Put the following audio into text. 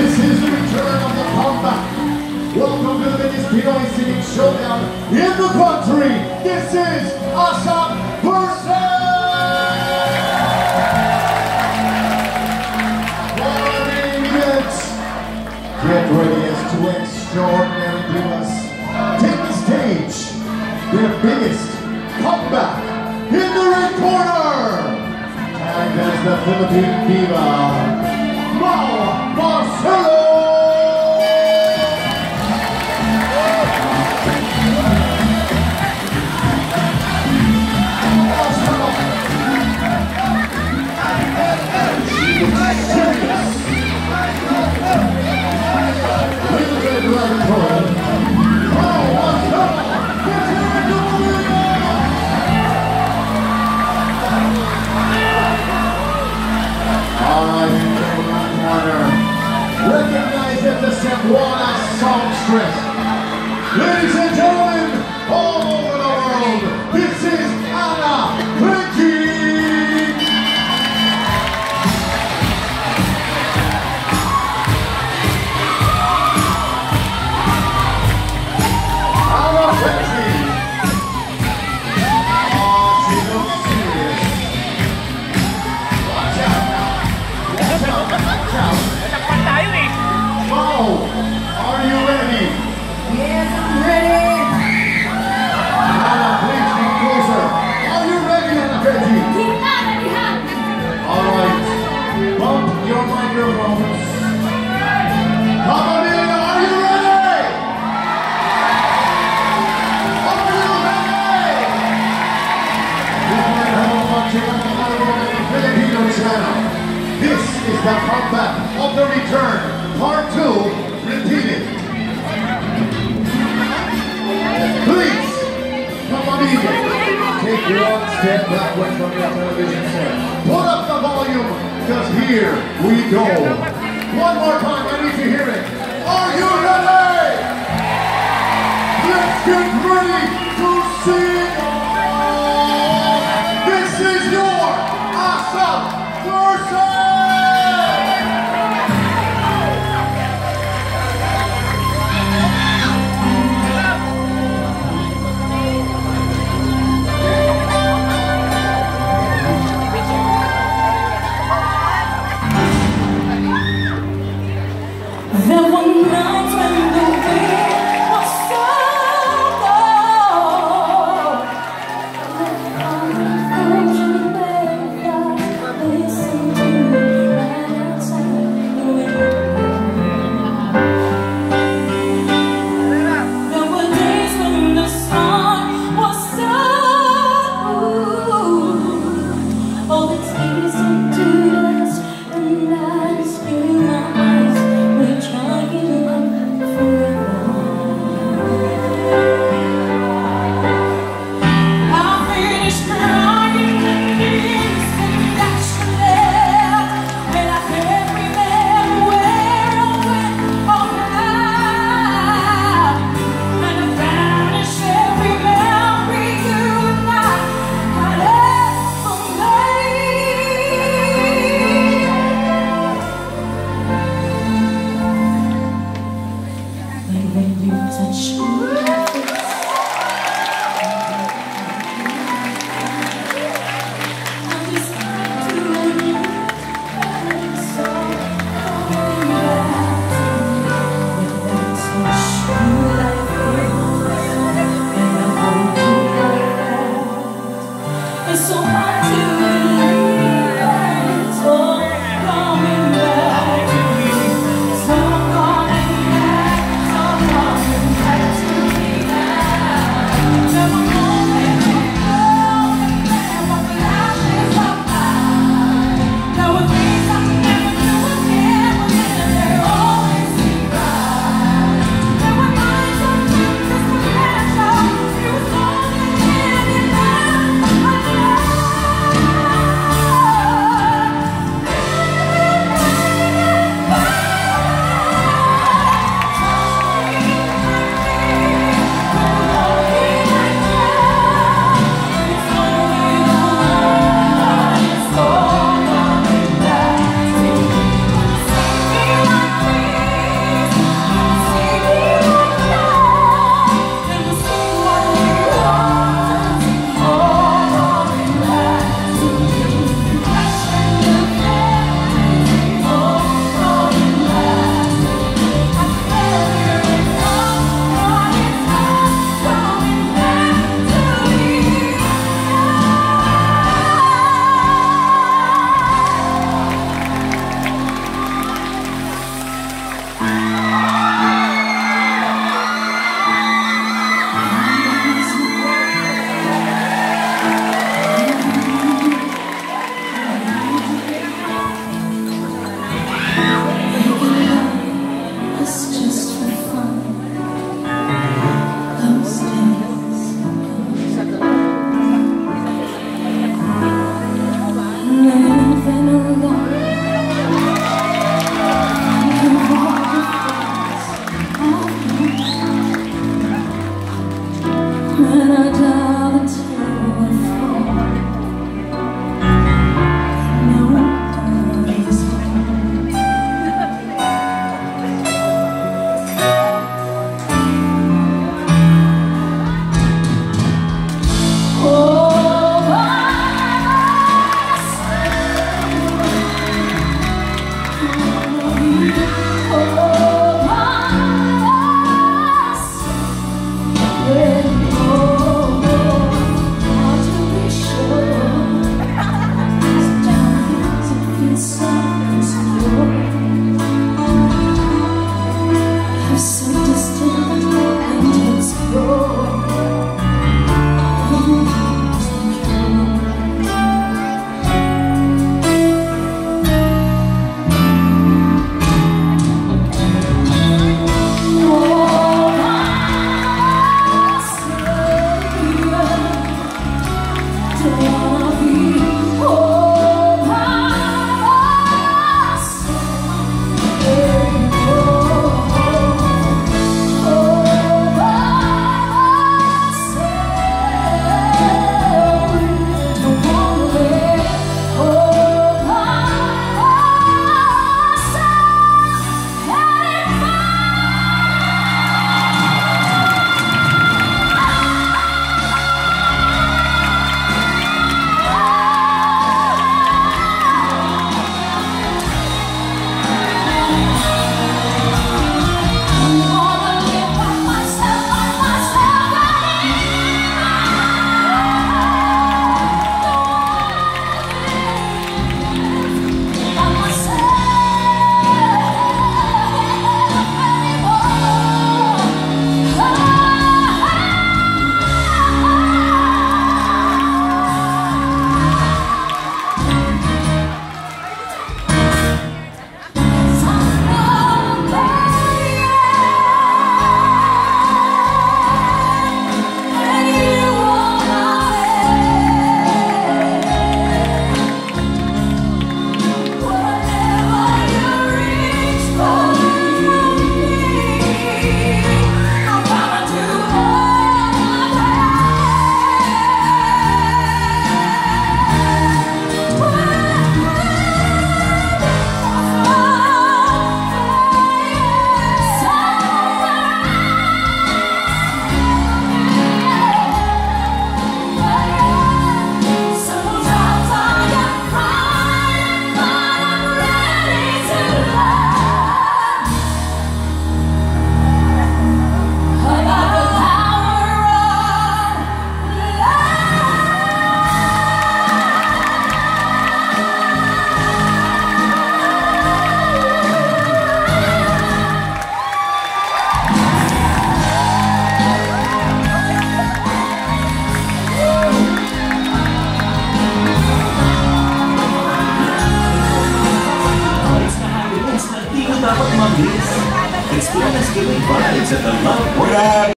This is the return of the comeback. Welcome to the biggest Pinoy singing showdown in the country. This is Asap versus Get ready as two extraordinary divas take the stage. Their biggest comeback in the red corner. Tagged as the Philippine diva, Mau Marcelo. Recognized as the Cebuana songstress. Ladies and gentlemen, all over the world, this is Anna Fegi-Brown. Anna Fegi. Oh, she looks serious. Watch out now. Watch out, watch out. Mau, are you ready? Yes, I'm ready. Anna, please be closer. Are you ready, Anna Fegi? All right. Bump your microphones. Come on in. Are you ready? Are you ready? This might have a watching on the Filipino channel. This is the comeback of the return. Part 2, repeated. Please, come on in. Take one step backward from your television set. Put up the volume, because here we go. One more time, I need to hear it. Are you ready? Let's get ready to sing. This is your Asap versus There were nights when the wind was so cold. Listen to me right outside the window. There were days when the sun was so cool. All its easy to dust, and I just feel my eyes. Trying at the Love Break.